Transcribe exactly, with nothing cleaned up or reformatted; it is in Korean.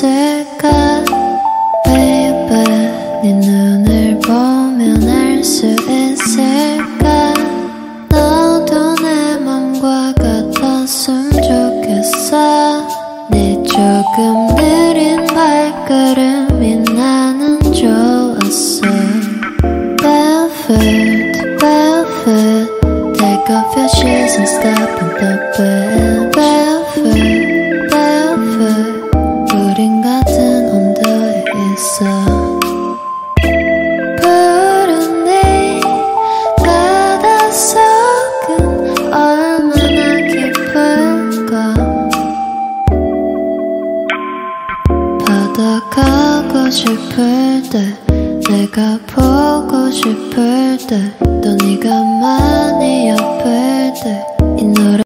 있을까 baby 네 눈을 보면 알 수 있을까 너도 내 맘과 같았으면 좋겠어 네 조금 느린 발걸음이 나는 좋았어 Barefoot, barefoot Take off your shoes and step in the bed Barefoot, barefoot 우린 같은 온도에 있어 푸른 네 바닷속은 얼마나 깊을까 바다 가고 싶을 때 내가 보고 싶을 때 또 네가 많이 아플 때 이 노래